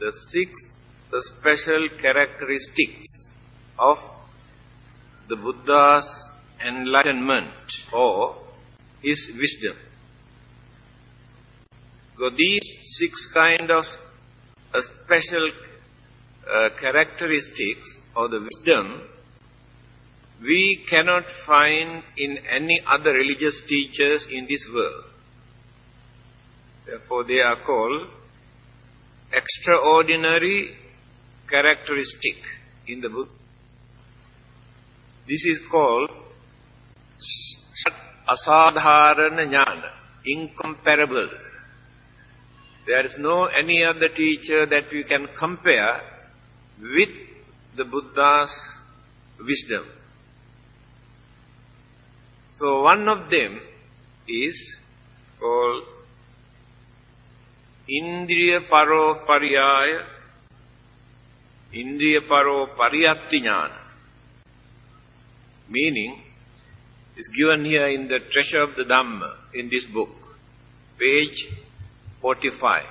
the 6 special characteristics of the Buddha's enlightenment or his wisdom. So these 6 kind of special characteristics or the wisdom we cannot find in any other religious teachers in this world. Therefore they are called extraordinary characteristic in the Buddha. This is called asadharana jnana, incomparable. There is no any other teacher that we can compare with the Buddha's wisdom. So one of them is called Indriya Paro Pariyaya, Indriya Paro Pariyatti Jnana. Meaning, is given here in the Treasure of the Dhamma in this book, page 45.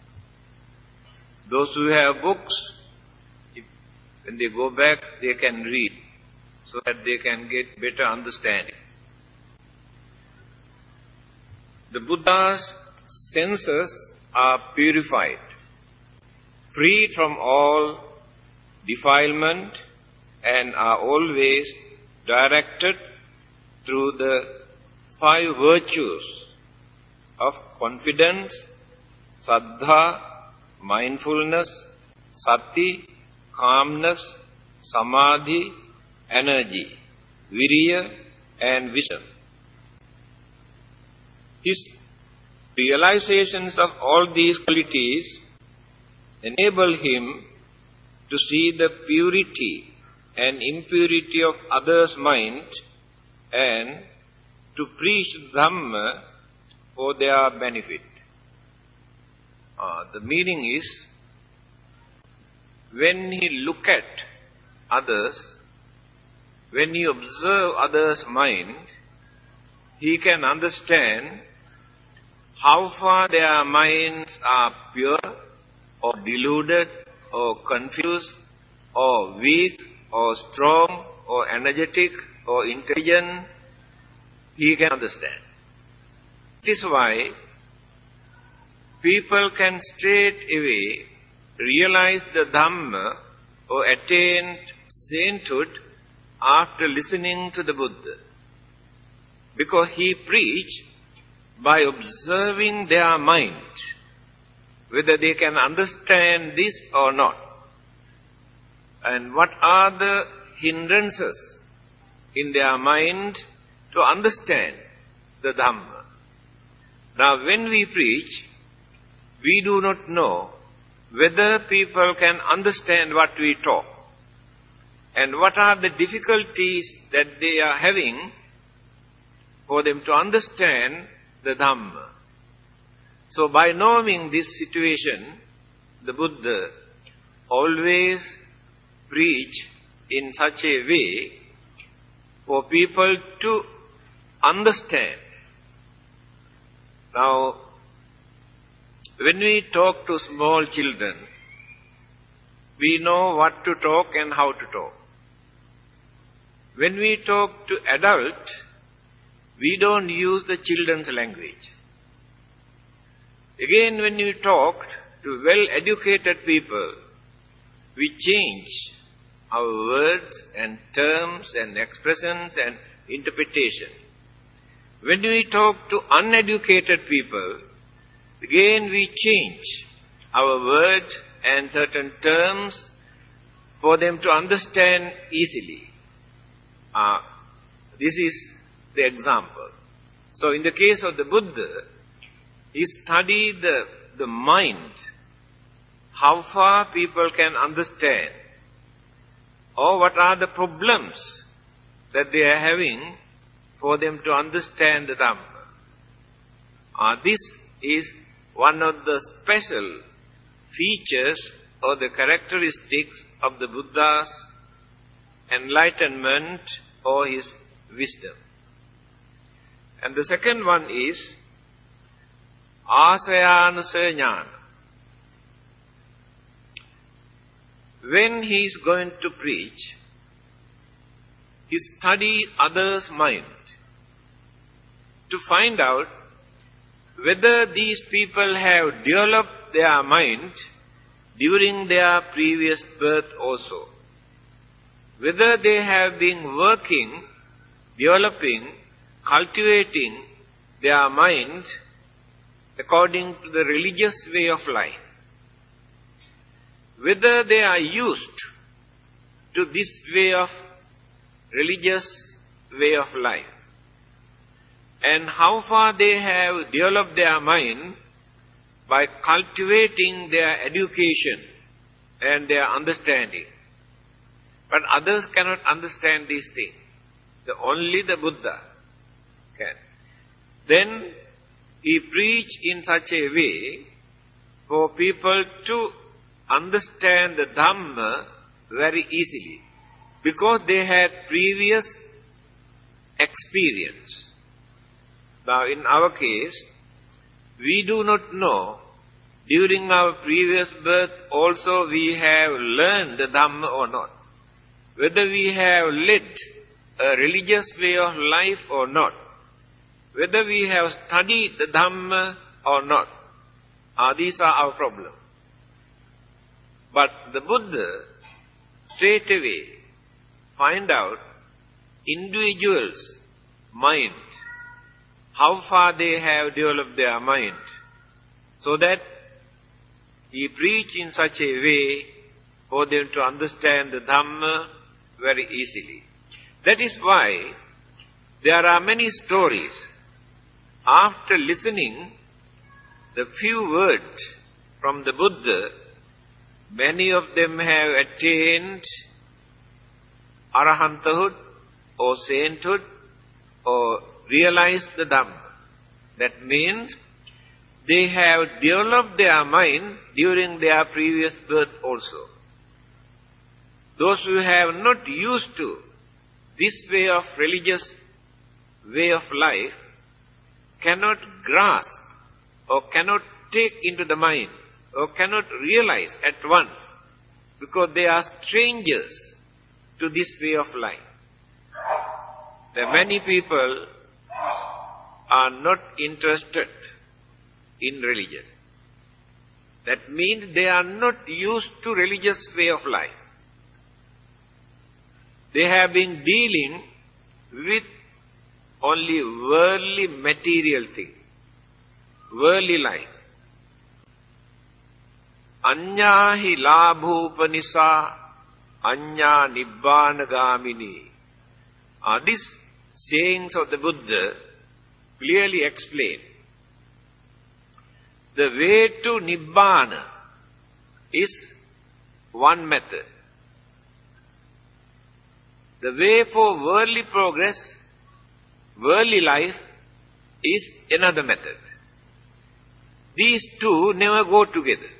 Those who have books, when they go back, they can read so that they can get better understanding. The Buddha's senses are purified, free from all defilement, and are always directed through the 5 virtues of confidence, saddha, mindfulness, sati, calmness, samadhi, energy, viriya, and wisdom. His realizations of all these qualities enable him to see the purity and impurity of others' mind and to preach Dhamma for their benefit. The meaning is, when he look at others, when he observe others' mind, he can understand how far their minds are pure or deluded or confused or weak or strong or energetic or intelligent. He can understand. This is why people can straight away realize the Dhamma or attain sainthood after listening to the Buddha. Because he preached by observing their mind, whether they can understand this or not, and what are the hindrances in their mind to understand the Dhamma. Now when we preach, we do not know whether people can understand what we talk, and what are the difficulties that they are having for them to understand the Dhamma. So by knowing this situation, the Buddha always preach in such a way for people to understand. Now, when we talk to small children, we know what to talk and how to talk. When we talk to adults, we don't use the children's language. Again, when we talk to well-educated people, we change our words and terms and expressions and interpretation. When we talk to uneducated people, again we change our word and certain terms for them to understand easily. This is the example. So in the case of the Buddha, he studied the mind, how far people can understand, or what are the problems that they are having for them to understand the Dhamma. This is one of the special features or the characteristics of the Buddha's enlightenment or his wisdom. And the second one is Asayanusaya Jnana. when he is going to preach, he studies others' mind to find out whether these people have developed their mind during their previous birth also. Whether they have been working, developing, cultivating their mind according to the religious way of life. Whether they are used to this way of religious way of life. And how far they have developed their mind by cultivating their education and their understanding. But others cannot understand these things. Only the Buddha can. Then he preached in such a way for people to understand the Dhamma very easily, because they had previous experience. Now in our case, we do not know, during our previous birth also we have learned the Dhamma or not. Whether we have led a religious way of life or not. Whether we have studied the Dhamma or not. These are our problems. But the Buddha straight away find out individuals' mind, how far they have developed their mind, so that he preached in such a way for them to understand the Dhamma very easily. That is why there are many stories. After listening the few words from the Buddha, many of them have attained arahanthood or sainthood or realized the Dhamma. That means they have developed their mind during their previous birth also. Those who have not used to this way of religious way of life cannot grasp or cannot take into the mind or cannot realize at once, because they are strangers to this way of life. There are many people are not interested in religion. That means they are not used to religious way of life. They have been dealing with only worldly material things, worldly life. Anyahi labhupanisa anya nibbanagamini. These sayings of the Buddha clearly explain the way to Nibbana is one method. The way for worldly progress, worldly life, is another method. These two never go together.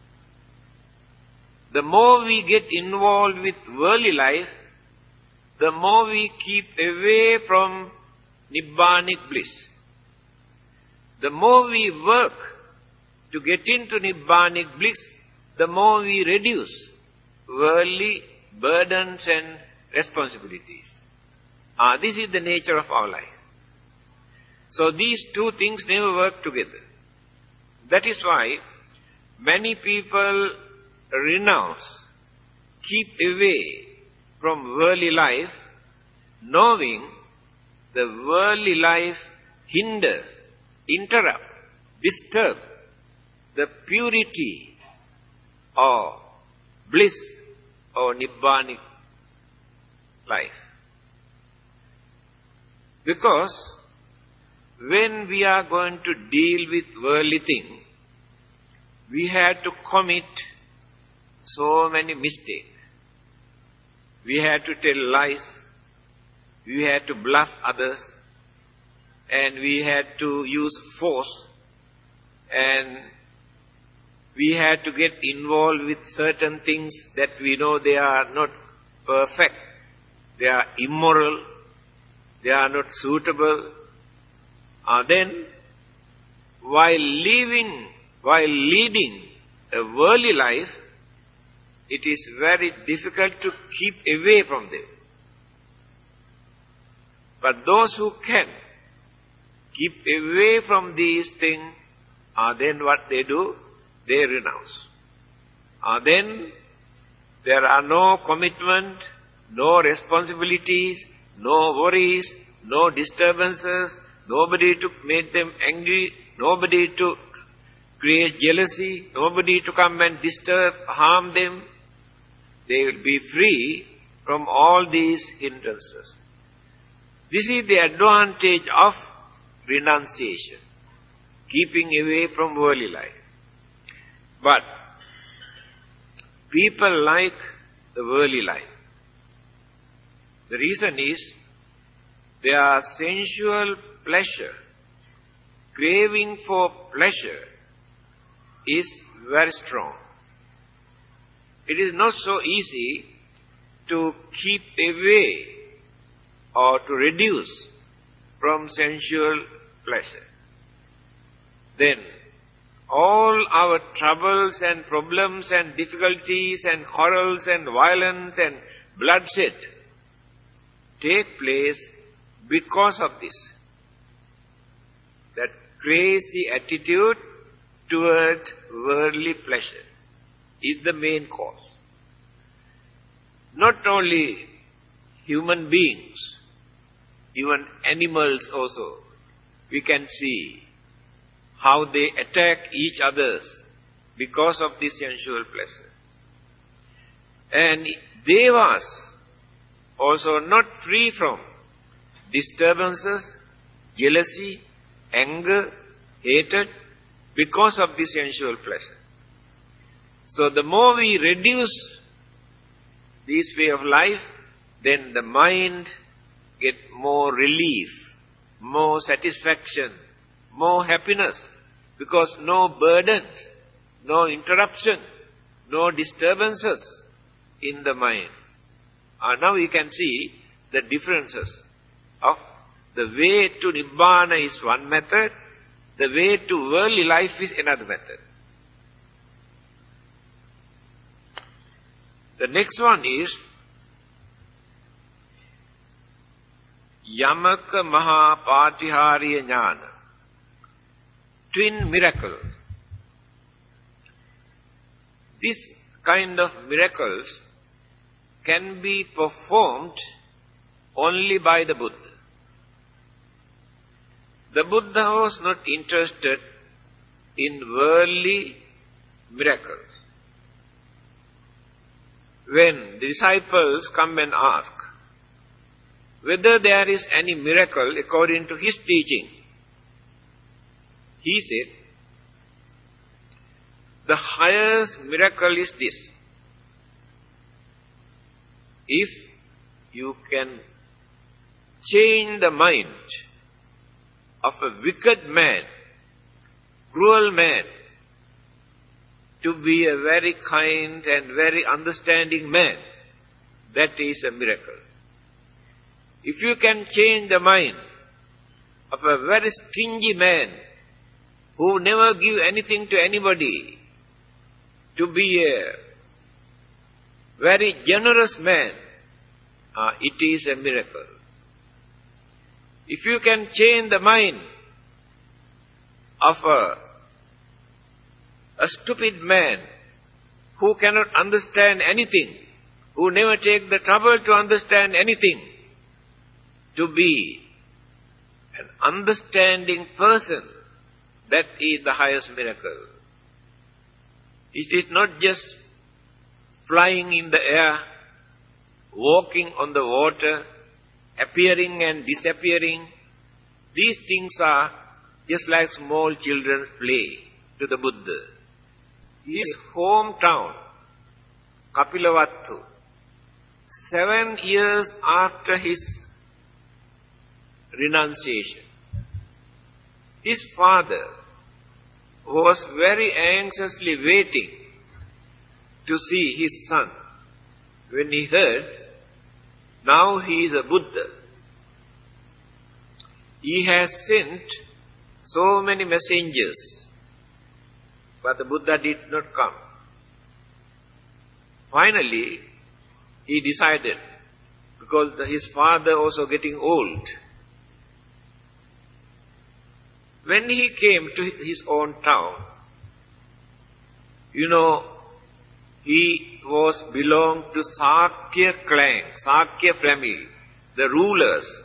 The more we get involved with worldly life, the more we keep away from Nibbanic bliss. The more we work to get into Nibbanic bliss, the more we reduce worldly burdens and responsibilities. This is the nature of our life. So these two things never work together. That is why many people renounce, keep away from worldly life, knowing the worldly life hinders, interrupts, disturbs the purity or bliss or Nibbanic life. Because when we are going to deal with worldly things, we have to commit so many mistakes. We had to tell lies, we had to bluff others, and we had to use force, and we had to get involved with certain things that we know they are not perfect, they are immoral, they are not suitable. Then, while leading a worldly life, it is very difficult to keep away from them. But those who can keep away from these things, then what they do? They renounce. Then there are no commitment, no responsibilities, no worries, no disturbances, nobody to make them angry, nobody to create jealousy, nobody to come and disturb, harm them. They will be free from all these hindrances. This is the advantage of renunciation, keeping away from worldly life. But people like the worldly life. The reason is their sensual pleasure, craving for pleasure is very strong. It is not so easy to keep away or to reduce from sensual pleasure. Then all our troubles and problems and difficulties and quarrels and violence and bloodshed take place because of this. That crazy attitude toward worldly pleasure is the main cause. Not only human beings, even animals also, we can see how they attack each others because of this sensual pleasure. And devas also not free from disturbances, jealousy, anger, hatred because of this sensual pleasure. So the more we reduce this way of life, then the mind get more relief, more satisfaction, more happiness, because no burdens, no interruption, no disturbances in the mind. Now we can see the differences of the way to Nibbana is one method, the way to worldly life is another method. The next one is Yamaka Maha Patihariya Jnana, twin miracle. This kind of miracles can be performed only by the Buddha. The Buddha was not interested in worldly miracles. When the disciples come and ask whether there is any miracle according to his teaching, he said, the highest miracle is this: if you can change the mind of a wicked man, cruel man, to be a very kind and very understanding man, that is a miracle. If you can change the mind of a very stingy man, who never give anything to anybody, to be a very generous man, it is a miracle. If you can change the mind of a stupid man who cannot understand anything, who never take the trouble to understand anything, to be an understanding person, that is the highest miracle. It is not just flying in the air, walking on the water, appearing and disappearing. These things are just like small children's play to the Buddha. His hometown, Kapilavatthu, 7 years after his renunciation, his father was very anxiously waiting to see his son. When he heard, now he is a Buddha, he has sent so many messengers, 'but the Buddha did not come. Finally, he decided, because his father also getting old. When he came to his own town, he belonged to Sakya clan, Sakya family, the rulers.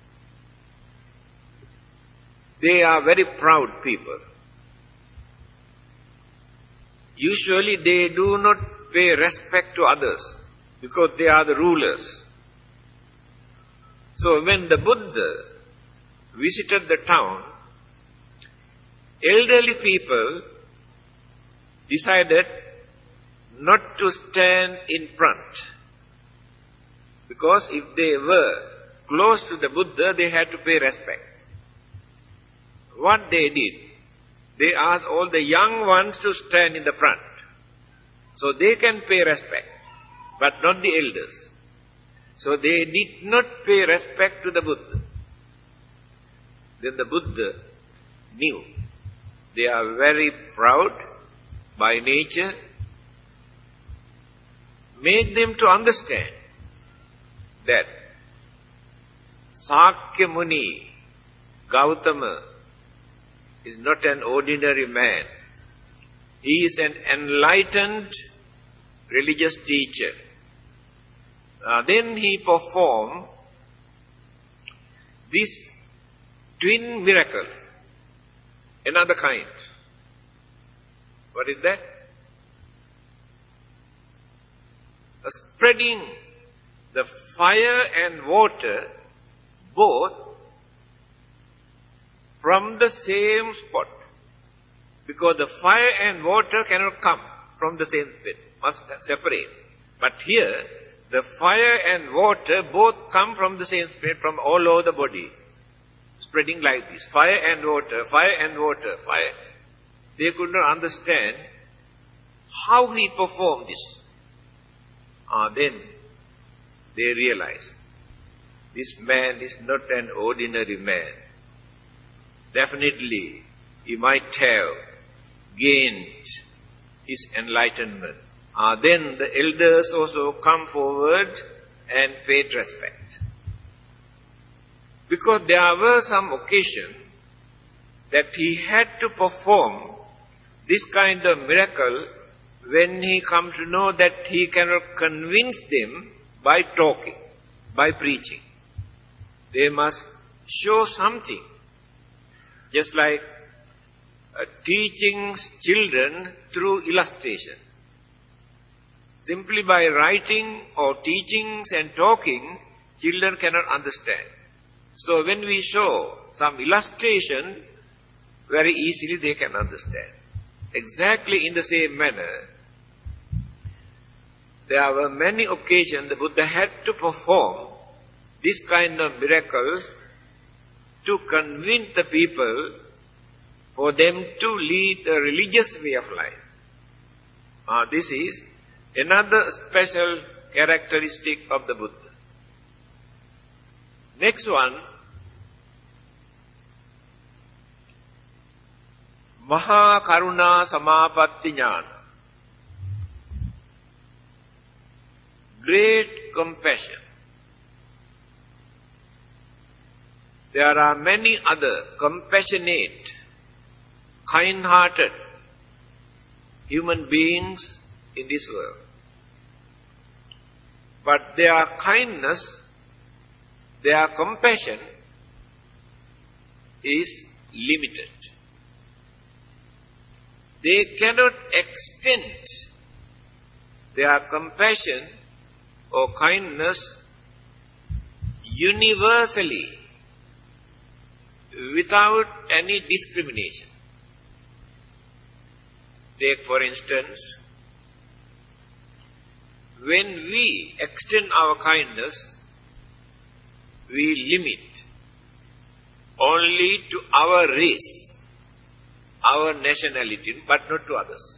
They are very proud people. Usually they do not pay respect to others because they are the rulers. So when the Buddha visited the town, elderly people decided not to stand in front, because if they were close to the Buddha, they had to pay respect. What they did, they asked all the young ones to stand in the front, so they can pay respect, but not the elders. So they did not pay respect to the Buddha. Then the Buddha knew they are very proud by nature, made them to understand that Sakya Muni, Gautama, is not an ordinary man. He is an enlightened religious teacher. Then he performed this twin miracle, another kind. What is that? Spreading the fire and water both from the same spot. Because the fire and water cannot come from the same spot, must separate. But here, the fire and water both come from the same spot, from all over the body. Spreading like this. Fire and water, fire and water, fire. They could not understand how he performed this. Then they realized, this man is not an ordinary man. Definitely, he might have gained his enlightenment. Then the elders also come forward and paid respect. Because there were some occasions that he had to perform this kind of miracle when he come to know that he cannot convince them by talking, by preaching. They must show something. Just like teaching children through illustration. Simply by writing or teachings and talking, children cannot understand. So when we show some illustration, very easily they can understand. Exactly in the same manner, there were many occasions the Buddha had to perform this kind of miracles to convince the people for them to lead a religious way of life. This is another special characteristic of the Buddha. Next one, Maha Karuna Samapatti Jnana. Great compassion. There are many other compassionate, kind-hearted human beings in this world. But their kindness, their compassion is limited. They cannot extend their compassion or kindness universally without any discrimination. Take for instance, when we extend our kindness, we limit only to our race, our nationality, but not to others.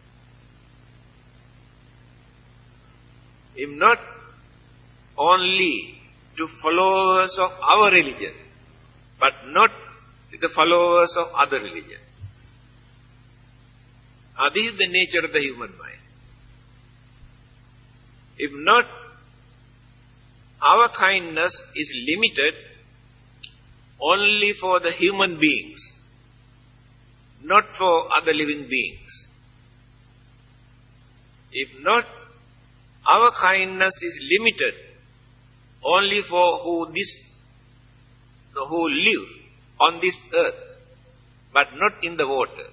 If not only to followers of our religion, but not the followers of other religion. This is the nature of the human mind. If not, our kindness is limited only for the human beings, not for other living beings. If not, our kindness is limited only for who live on this earth, but not in the water.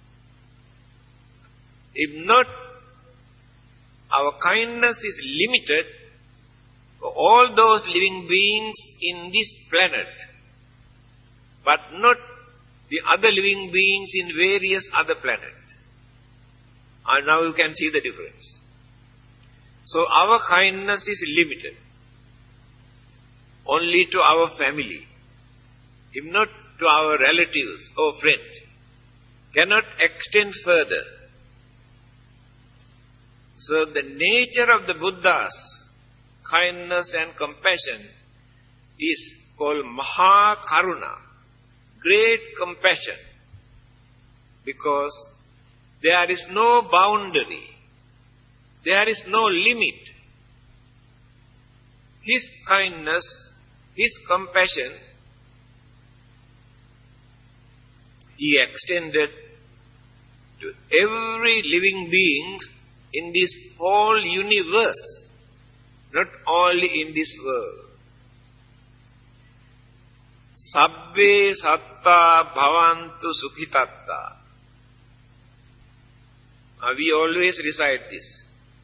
If not, our kindness is limited for all those living beings in this planet, but not the other living beings in various other planets. And now you can see the difference. So our kindness is limited only to our family, if not to our relatives or friends, cannot extend further. So the nature of the Buddha's kindness and compassion is called Maha Karuna, great compassion, because there is no boundary, there is no limit. His kindness, His compassion, He extended to every living being in this whole universe, not only in this world. Sabbe satta bhavantu sukhitatta. We always recite this.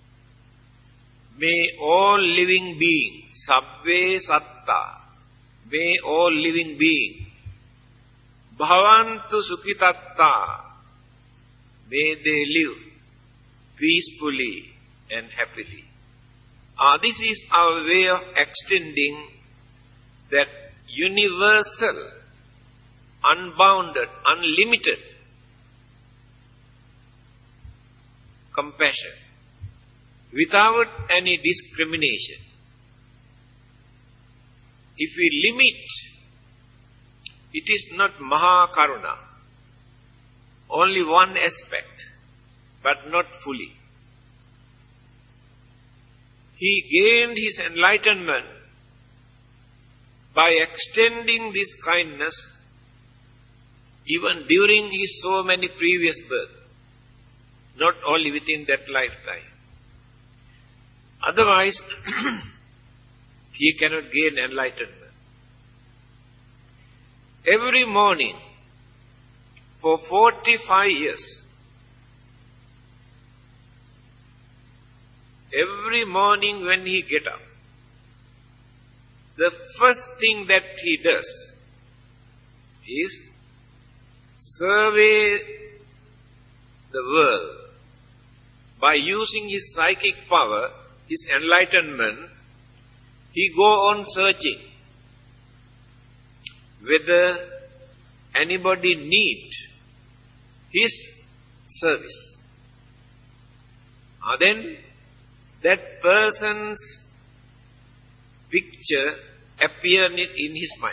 May all living beings, sabbe satta, may all living beings, bhavantu sukhitatta, may they live peacefully and happily. This is our way of extending that universal, unbounded, unlimited compassion without any discrimination. If we limit, it is not Maha Karuna, only one aspect, but not fully. He gained his enlightenment by extending this kindness even during his so many previous births, not only within that lifetime. Otherwise, he cannot gain enlightenment. Every morning, for 45 years, every morning when he gets up, the first thing that he does is survey the world. By using his psychic power, his enlightenment, he go on searching whether anybody needs his service. Then that person's picture appears in his mind.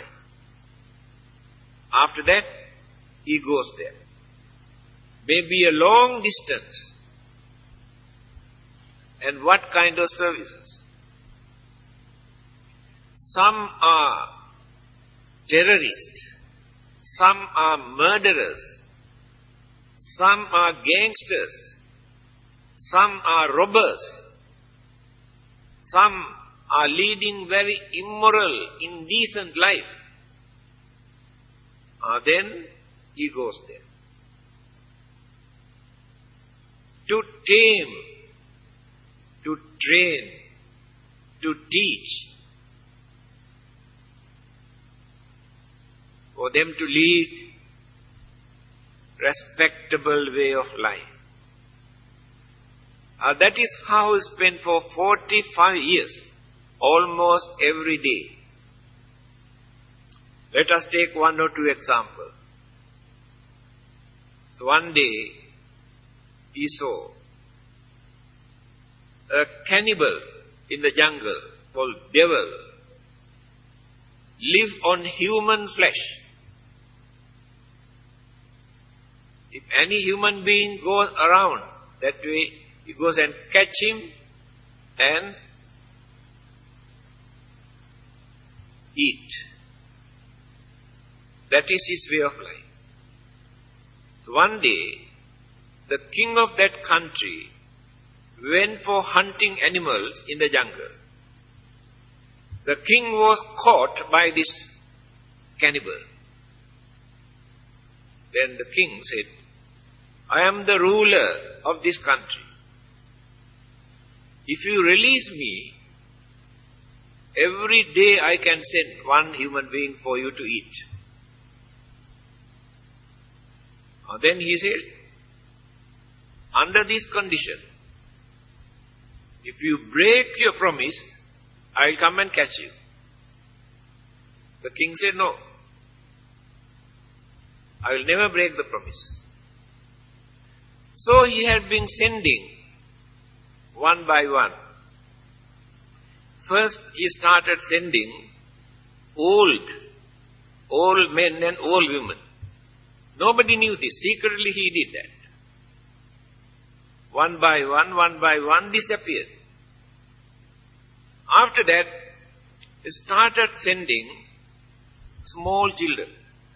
After that, he goes there. Maybe a long distance. And what kind of services? Some are terrorists, some are murderers, some are gangsters, some are robbers, some are leading very immoral, indecent life. Then he goes there. To tame, to train, to teach, for them to lead respectable way of life. That is how he spent for 45 years, almost every day. Let us take one or two examples. So one day, he saw a cannibal in the jungle called devil live on human flesh. If any human being goes around that way, he goes and catch him and eat. That is his way of life. So one day, the king of that country went for hunting animals in the jungle. The king was caught by this cannibal. Then the king said, I am the ruler of this country. If you release me, every day I can send one human being for you to eat. Then he said, under this condition, if you break your promise, I will come and catch you. The king said, no, I will never break the promise. So he had been sending one by one. First he started sending old men and old women. Nobody knew this. Secretly he did that. One by one disappeared. After that, he started sending small children.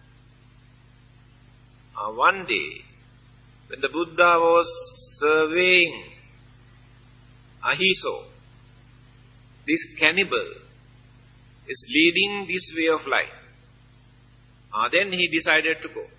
One day, when the Buddha was surveying, he saw this cannibal is leading this way of life. Then he decided to go.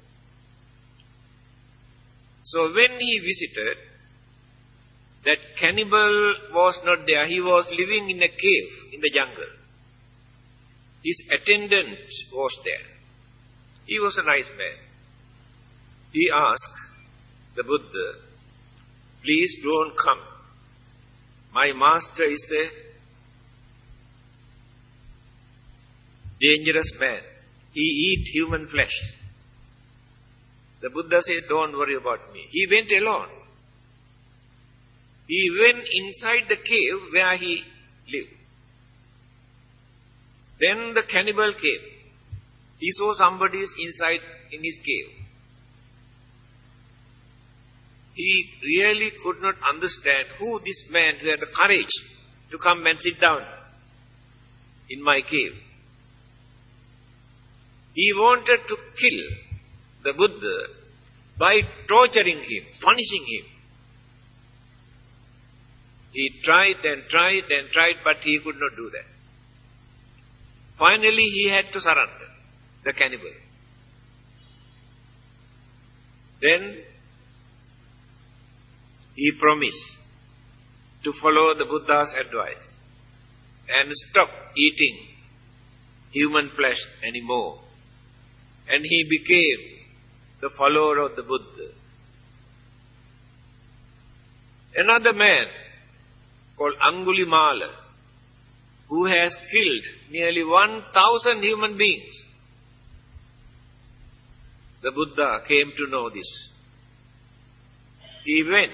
So when he visited, that cannibal was not there. He was living in a cave in the jungle. His attendant was there. He was a nice man. He asked the Buddha, please don't come. My master is a dangerous man. He eats human flesh. The Buddha said, don't worry about me. He went alone. He went inside the cave where he lived. Then the cannibal came. He saw somebody is inside in his cave. He really could not understand who this man who had the courage to come and sit down in my cave. He wanted to kill the Buddha by torturing him, punishing him. He tried and tried and tried, but he could not do that. Finally, he had to surrender, the cannibal. Then he promised to follow the Buddha's advice and stop eating human flesh anymore. And he became the follower of the Buddha. Another man called Angulimala, who has killed nearly 1,000 human beings. The Buddha came to know this. He went.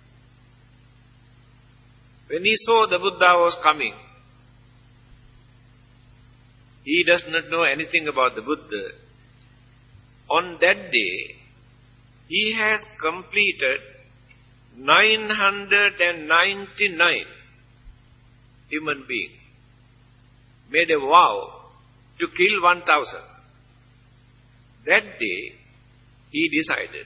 When he saw the Buddha was coming, he does not know anything about the Buddha. On that day, he has completed 999 human beings. Made a vow to kill 1,000. That day, he decided,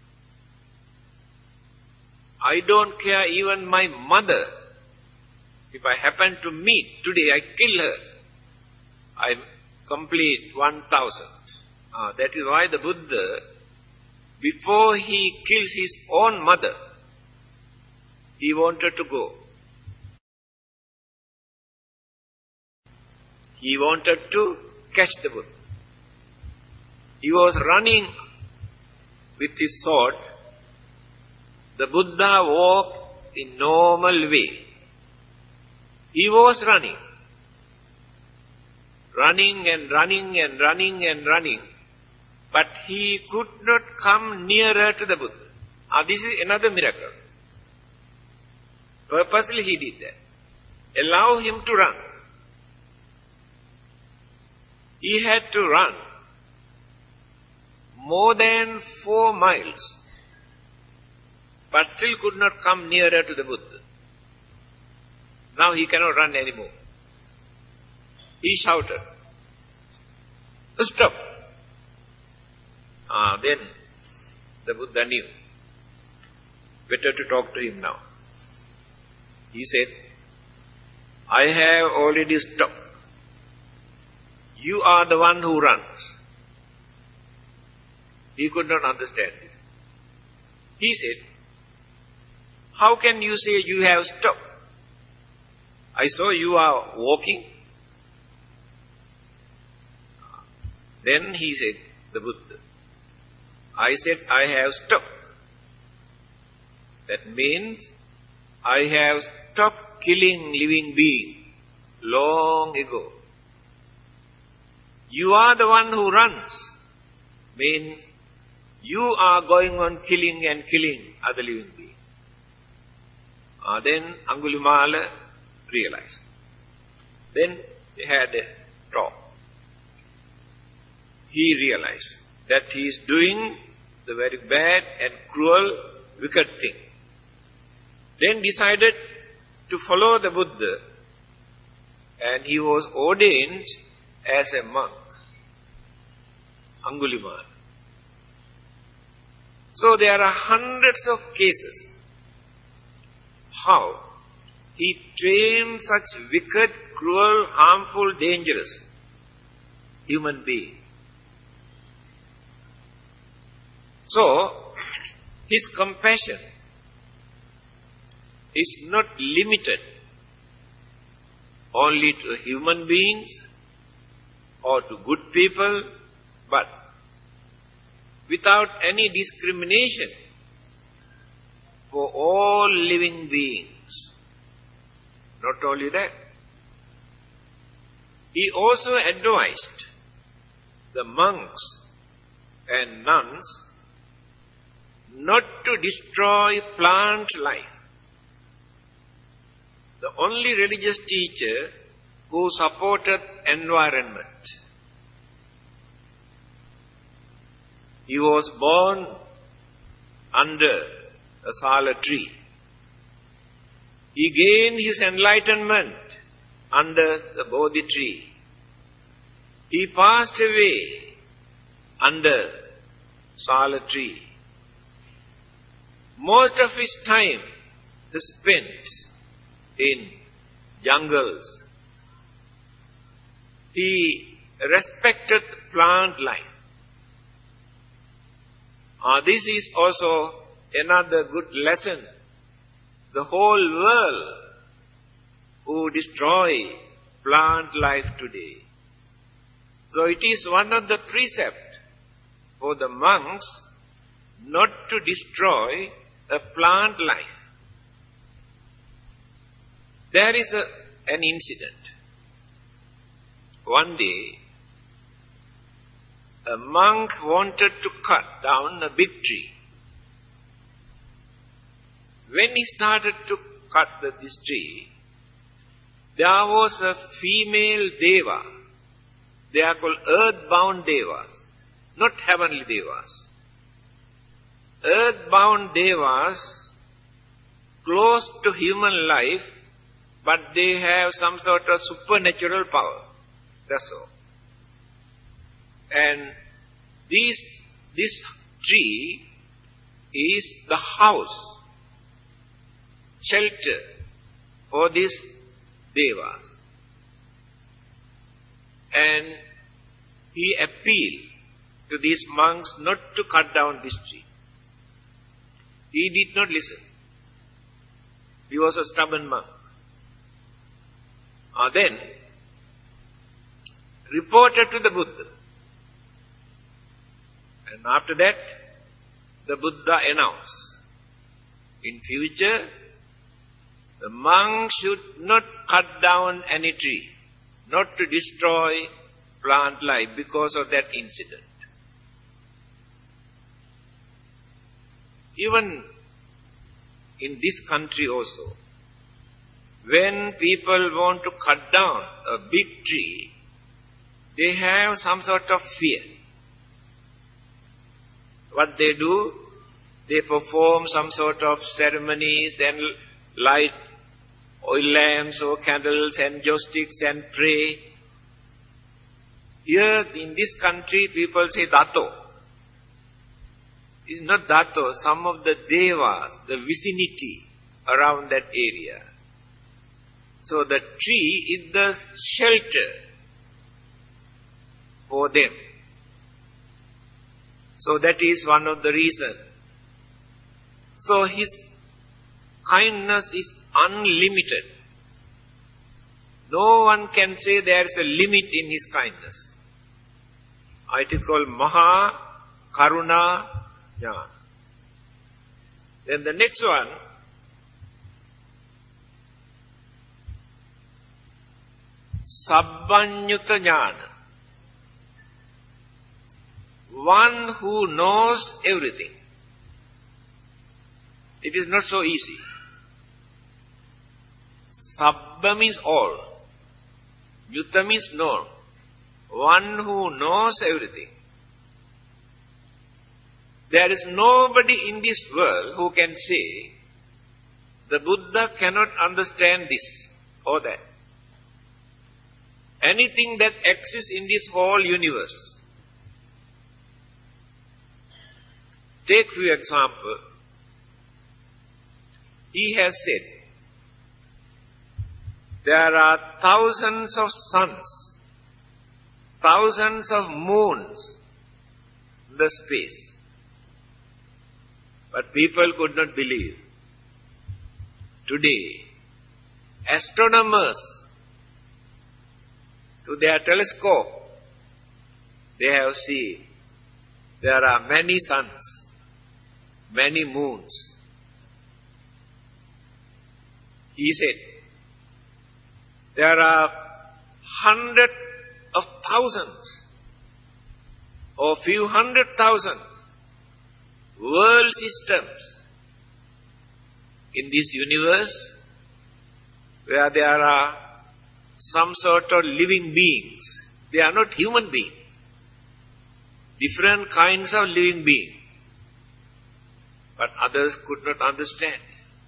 I don't care even my mother. If I happen to meet today, I kill her. I complete 1,000. That is why the Buddha, before he kills his own mother, he wanted to go. He wanted to catch the Buddha. He was running with his sword. The Buddha walked in normal way. He was running. Running and running and running and running. But he could not come nearer to the Buddha. This is another miracle. Purposely he did that. Allow him to run. He had to run more than 4 miles, but still could not come nearer to the Buddha. Now he cannot run anymore. He shouted, "Stop!" Then the Buddha knew. Better to talk to him now. He said, "I have already stopped. You are the one who runs." He could not understand this. He said, "How can you say you have stopped? I saw you are walking." Then he said, the Buddha, "I said I have stopped. That means I have stopped killing living beings long ago. You are the one who runs. Means you are going on killing and killing other living beings." Then Angulimala realized. Then they had a talk. He realized that he is doing the very bad and cruel, wicked thing. Then decided to follow the Buddha, and he was ordained as a monk, Angulimala. So there are hundreds of cases how he trained such wicked, cruel, harmful, dangerous human beings. So, his compassion is not limited only to human beings or to good people, but without any discrimination for all living beings. Not only that, he also advised the monks and nuns not to destroy plant life. The only religious teacher who supported environment. He was born under a sala tree. He gained his enlightenment under the Bodhi tree. He passed away under sala tree. Most of his time is spent in jungles. He respected plant life. This is also another good lesson. The whole world who destroy plant life today. So it is one of the precepts for the monks not to destroy a plant life. There is an incident. One day, a monk wanted to cut down a big tree. When he started to cut this tree, there was a female deva. They are called earthbound devas, not heavenly devas. Earthbound devas, close to human life, but they have some sort of supernatural power. That's all. And this tree is the house, shelter for these devas. And he appealed to these monks not to cut down this tree. He did not listen. He was a stubborn monk. Then reported to the Buddha. And after that, the Buddha announced, in future, the monk should not cut down any tree, not to destroy plant life because of that incident. Even in this country also, when people want to cut down a big tree, they have some sort of fear. What they do, they perform some sort of ceremonies and light oil lamps or candles and joysticks and pray. Here in this country people say dato. It's not dato, some of the devas, the vicinity around that area. So the tree is the shelter for them. So that is one of the reasons. So his kindness is unlimited. No one can say there is a limit in his kindness. It is called Maha Karuna Jnana. Then the next one, Sabbanyuta Jnana. One who knows everything. It is not so easy. Sabba means all. Yuta means know. One who knows everything. There is nobody in this world who can say, the Buddha cannot understand this or that. Anything that exists in this whole universe. Take for example, he has said, there are thousands of suns, thousands of moons in the space. But people could not believe. Today, astronomers, to their telescope, they have seen there are many suns, many moons. He said, there are hundreds of thousands or few 100,000 world systems in this universe where there are some sort of living beings. They are not human beings. Different kinds of living beings. But others could not understand.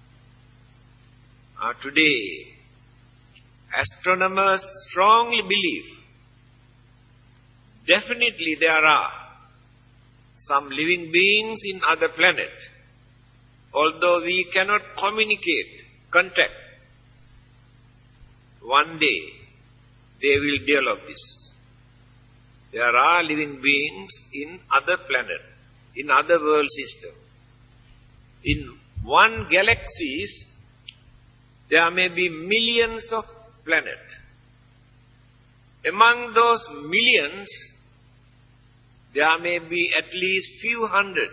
Today, astronomers strongly believe definitely there are some living beings in other planets. Although we cannot communicate, contact, one day they will develop this. There are living beings in other planets, in other world systems. In one galaxy, there may be millions of planets. Among those millions, there may be at least few hundred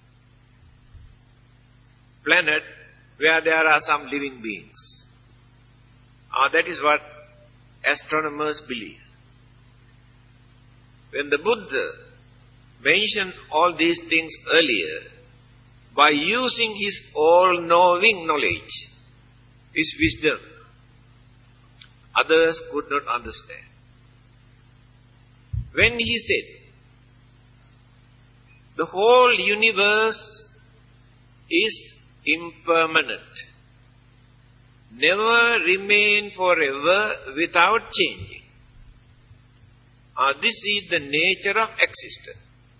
planets where there are some living beings. That is what astronomers believe. When the Buddha mentioned all these things earlier, by using his all-knowing knowledge, his wisdom, others could not understand. When he said, the whole universe is impermanent, never remain forever without changing. This is the nature of existence.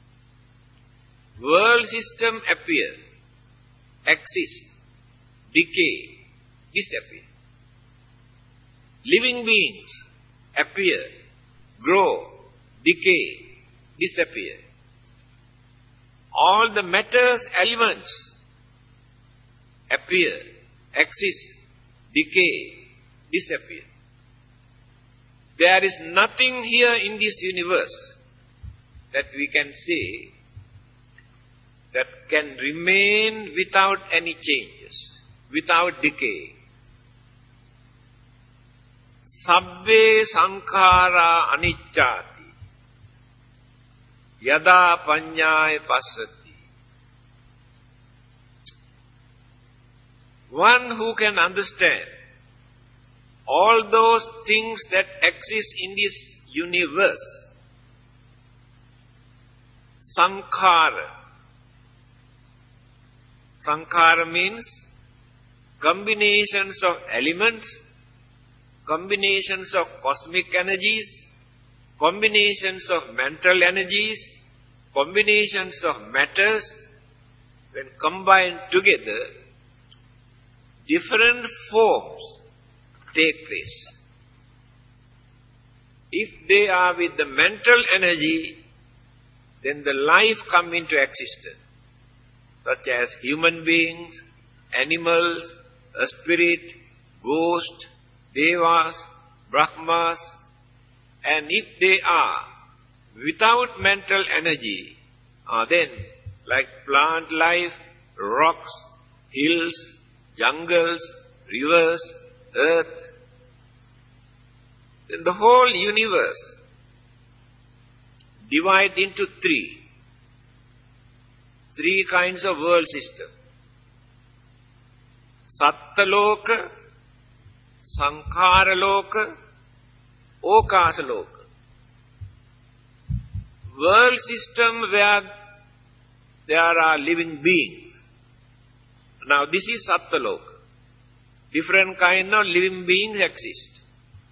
World system appear, exist, decay, disappear. Living beings appear, grow, decay, disappear. All the matters, elements appear, exist, decay, disappear. There is nothing here in this universe that we can say that can remain without any changes, without decay. Sabbe sankhara anicchati yada panyaya passati. One who can understand all those things that exist in this universe, sankhara. Sankhara means combinations of elements, combinations of cosmic energies, combinations of mental energies, combinations of matters, when combined together, different forms take place. If they are with the mental energy, then the life come into existence, such as human beings, animals, a spirit, ghost, devas, brahmas, and if they are without mental energy, then like plant life, rocks, hills, jungles, rivers, earth, then the whole universe divided into three kinds of world system. Sattaloka, Sankharaloka, Okasaloka. World system where there are living beings. Now this is Sattaloka. Different kind of living beings exist.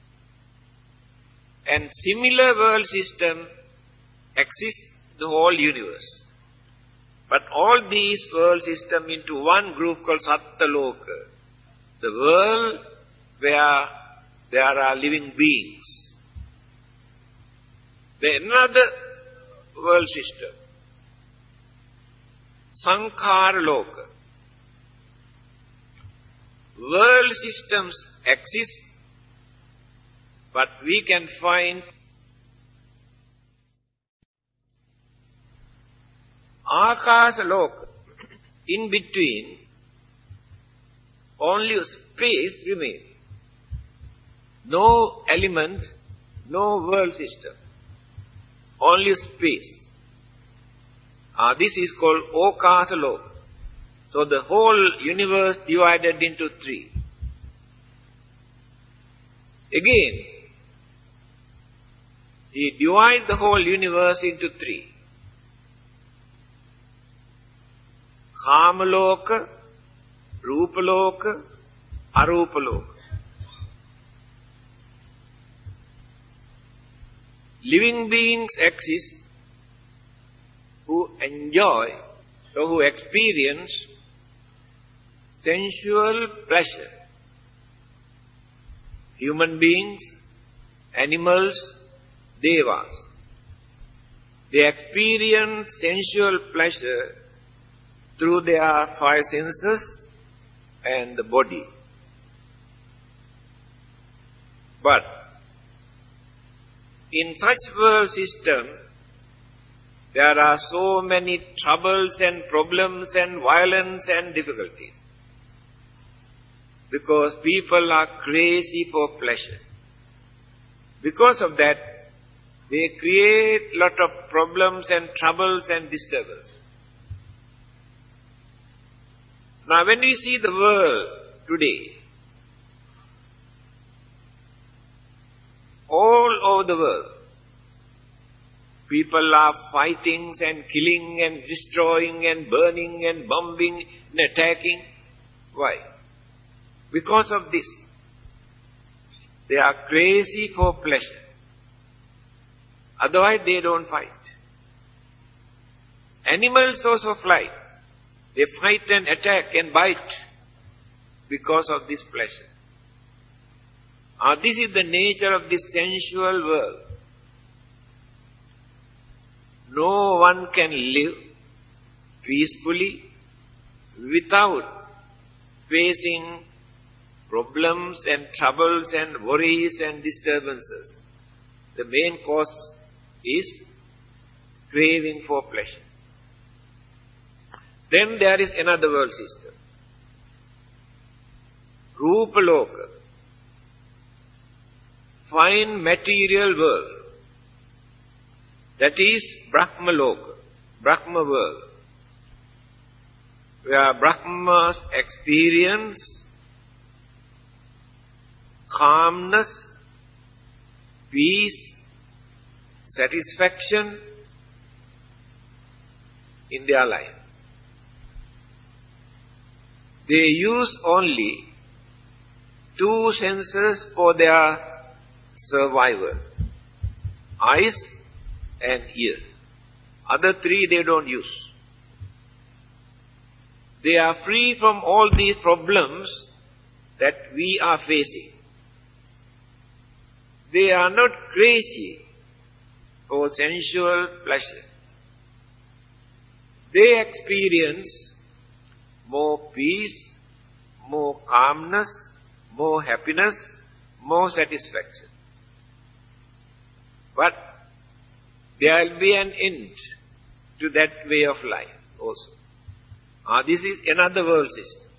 And similar world system exists in the whole universe. But all these world systems into one group called Sattaloka, the world where there are living beings. Then another world system, Sankharaloka. World systems exist, but we can find Akasaloka. In between, only space remains. No element, no world system. Only space. This is called Okasaloka. So the whole universe divided into three. Again, he divides the whole universe into three. Kamaloka, Rupaloka, Arupaloka. Living beings exist who enjoy or who experience sensual pleasure. Human beings, animals, devas. They experience sensual pleasure through their five senses and the body. But in such world system, there are so many troubles and problems and violence and difficulties. Because people are crazy for pleasure. Because of that, they create a lot of problems and troubles and disturbances. Now when we see the world today, all over the world, people are fighting and killing and destroying and burning and bombing and attacking. Why? Because of this. They are crazy for pleasure. Otherwise they don't fight. Animals also fight. They fight and attack and bite because of this pleasure. This is the nature of this sensual world. No one can live peacefully without facing problems and troubles and worries and disturbances. The main cause is craving for pleasure. Then there is another world system. Rupaloka. Fine material world. That is Brahmaloka, Brahma world. Where Brahmas experience calmness, peace, satisfaction in their life. they use only 2 senses for their survival. Eyes and ears. Other 3 they don't use. They are free from all these problems that we are facing. They are not crazy for sensual pleasure. They experience more peace, more calmness, more happiness, more satisfaction. But there will be an end to that way of life also. This is another world system.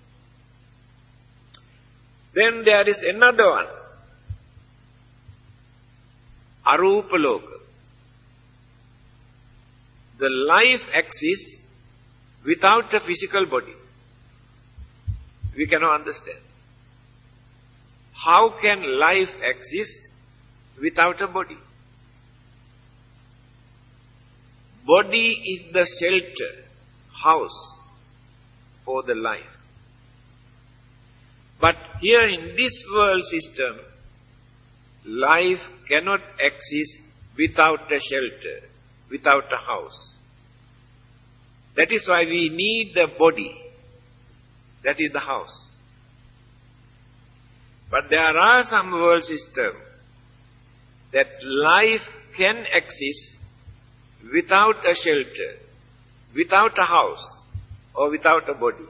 Then there is another one. Arupa Loka. The life exists without a physical body. We cannot understand. How can life exist without a body? Body is the shelter, house for the life. But here in this world system, life cannot exist without a shelter, without a house. That is why we need the body. That is the house. But there are some world systems that life can exist without a shelter, without a house, or without a body.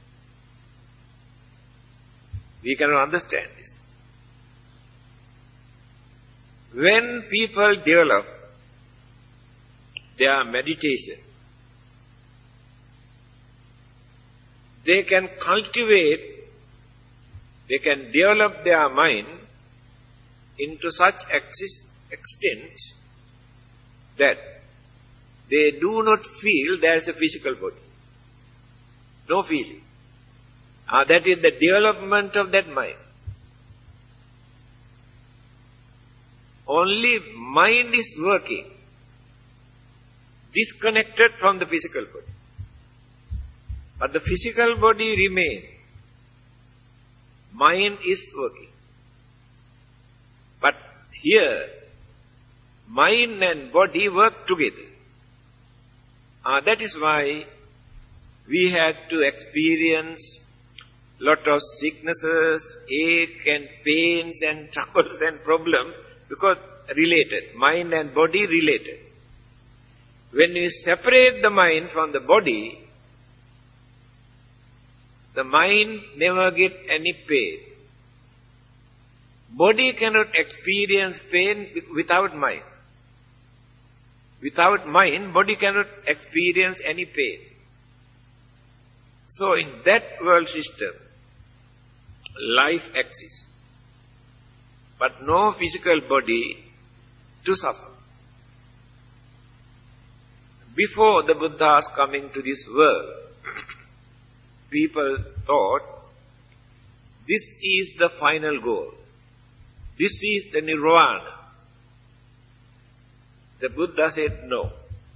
We cannot understand this. When people develop their meditation, they can cultivate, they can develop their mind into such extent that they do not feel there is a physical body. No feeling. That is the development of that mind. Only mind is working, disconnected from the physical body. But the physical body remains. Mind is working. But here, mind and body work together. That is why we had to experience lot of sicknesses, ache and pains and troubles and problems because related. Mind and body related. When we separate the mind from the body, the mind never get any pain. Body cannot experience pain without mind. Without mind, body cannot experience any pain. So in that world system, life exists. But no physical body to suffer. Before the Buddha's coming to this world, people thought this is the final goal. This is the nirvana. The Buddha said no.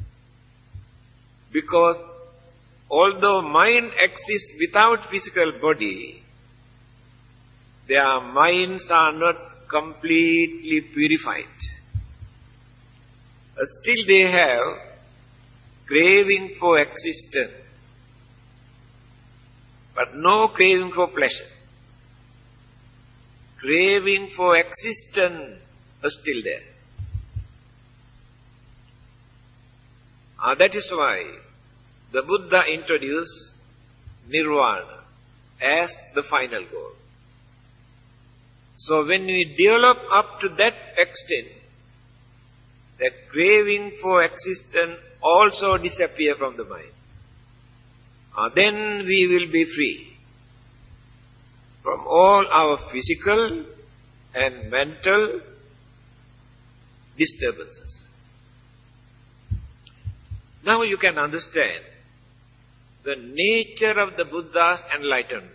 Because although mind exists without physical body, their minds are not completely purified. Still they have craving for existence, but no craving for pleasure. Craving for existence is still there. That is why the Buddha introduced nirvana as the final goal. So when we develop up to that extent, the craving for existence also disappear from the mind. Then we will be free from all our physical and mental disturbances. Now you can understand the nature of the Buddha's enlightenment.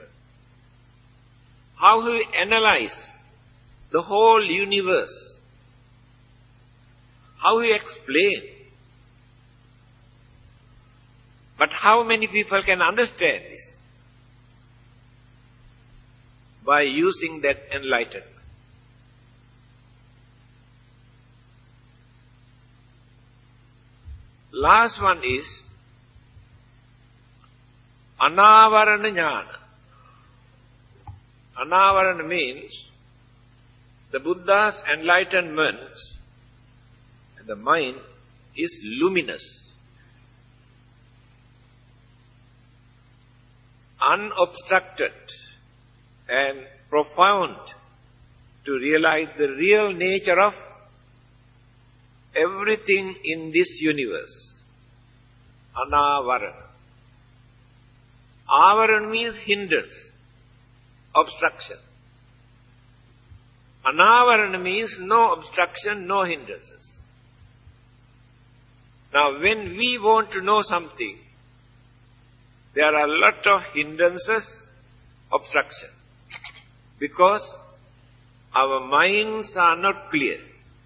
How he analyzed the whole universe. How he explained. But how many people can understand this? by using that enlightenment. Last one is Anavarana Jnana. Anavarana means the Buddha's enlightenment and the mind is luminous, unobstructed and profound to realize the real nature of everything in this universe. Anavarana. Avarana means hindrance, obstruction. Anavarana means no obstruction, no hindrances. Now when we want to know something, there are a lot of hindrances, obstruction. Because our minds are not clear.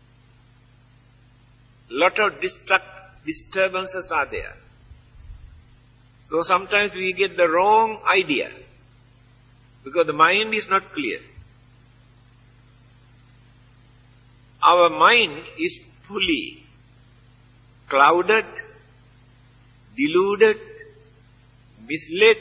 Lot of disturbances are there. So sometimes we get the wrong idea because the mind is not clear. Our mind is fully clouded, deluded, misled,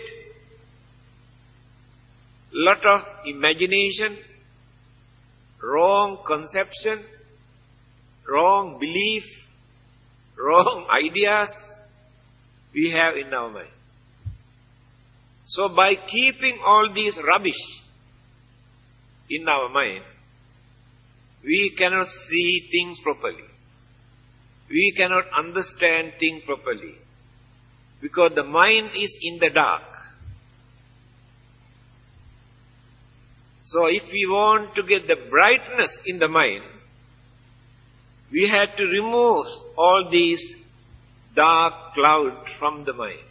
lot of imagination, wrong conception, wrong belief, wrong ideas we have in our mind. So by keeping all these rubbish in our mind, we cannot see things properly. We cannot understand things properly. Because the mind is in the dark. So if we want to get the brightness in the mind, we had to remove all these dark clouds from the mind.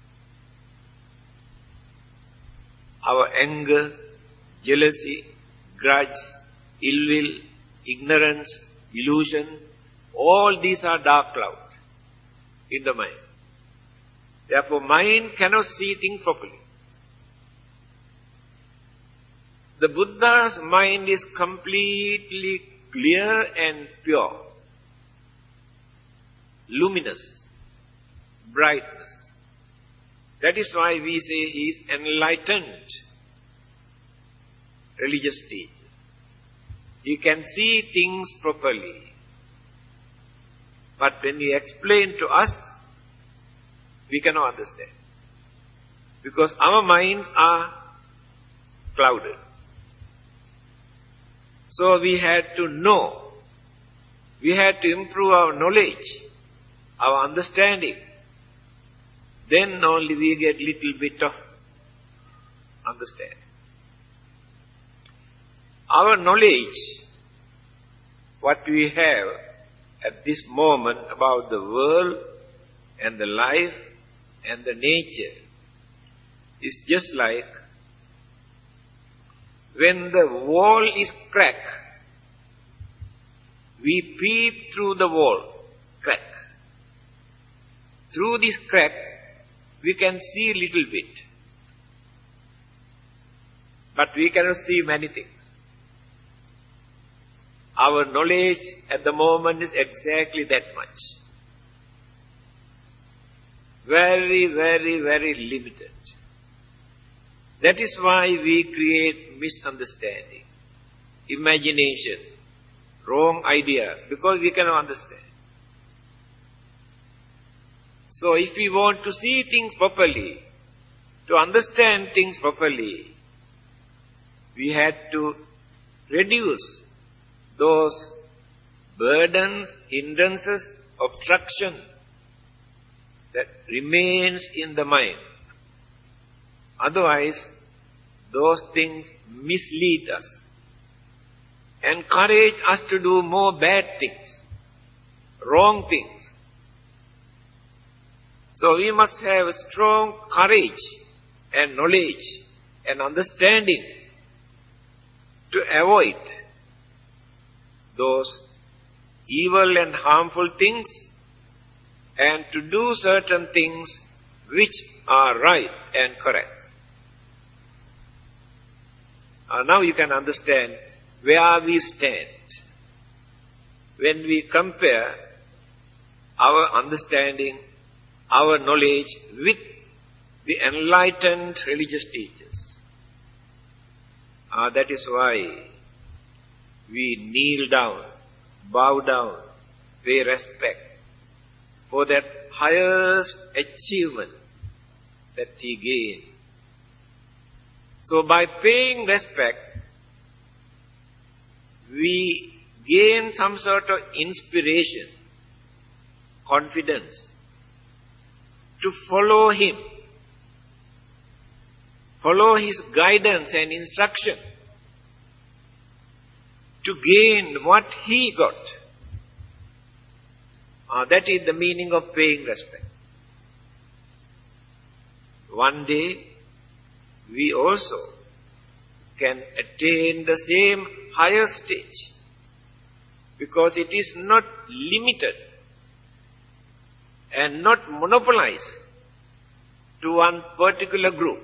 Our anger, jealousy, grudge, ill will, ignorance, illusion, all these are dark clouds in the mind. Therefore, mind cannot see things properly. The Buddha's mind is completely clear and pure, luminous, brightness. That is why we say he is enlightened religious teacher. He can see things properly. But when he explains to us, we cannot understand. Because our minds are clouded. So we had to know. We had to improve our knowledge, our understanding. Then only we get little bit of understanding. Our knowledge, what we have at this moment about the world and the life and the nature, is just like when the wall is cracked, we peep through the wall, crack. Through this crack, we can see a little bit. But we cannot see many things. Our knowledge at the moment is exactly that much. Very, very, very limited. That is why we create misunderstanding, imagination, wrong ideas, because we cannot understand. So if we want to see things properly, to understand things properly, we had to reduce those burdens, hindrances, obstruction that remains in the mind. Otherwise, those things mislead us, encourage us to do more bad things, wrong things. So we must have strong courage and knowledge and understanding to avoid those evil and harmful things and to do certain things which are right and correct. Now you can understand where we stand. When we compare our understanding, our knowledge with the enlightened religious teachers. That is why we kneel down, bow down, pay respect for that highest achievement that he gained. So by paying respect, we gain some sort of inspiration, confidence to follow him, follow his guidance and instruction, to gain what he got. That is the meaning of paying respect. One day, we also can attain the same higher stage, because it is not limited and not monopolized to one particular group.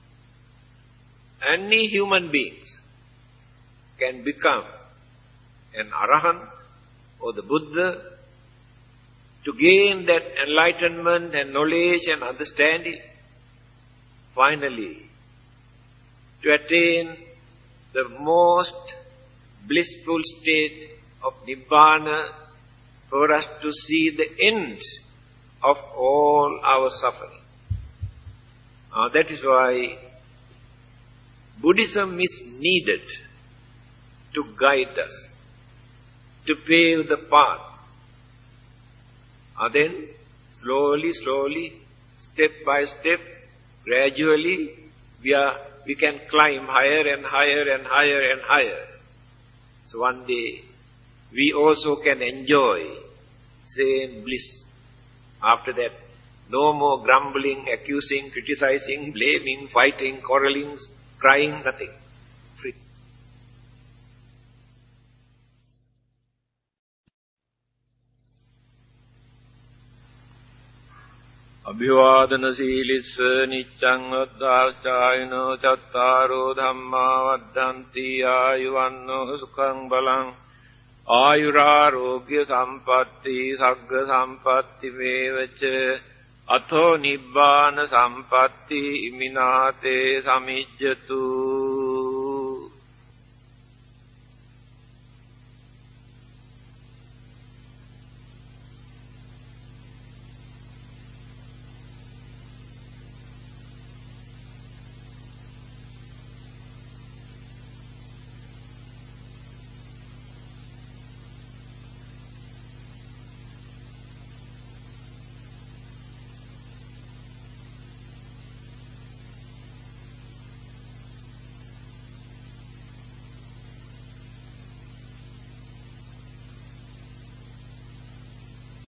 Any human beings can become an Arahant or the Buddha to gain that enlightenment and knowledge and understanding. Finally, to attain the most blissful state of Nibbana, for us to see the end of all our suffering. That is why Buddhism is needed to guide us, to pave the path. Then, slowly, step by step, gradually, we can climb higher and higher and higher and higher. So one day, we also can enjoy sane bliss. After that, no more grumbling, accusing, criticizing, blaming, fighting, quarreling, crying, nothing. Free. Abhivadana silissa niccang vaddhācāyino cattaro dhamma vaddhanti āyuvanno sukhang balang āyurārogya sampatti sagga sampatti mevaca atho nibbāna sampatti imināte samijjatu.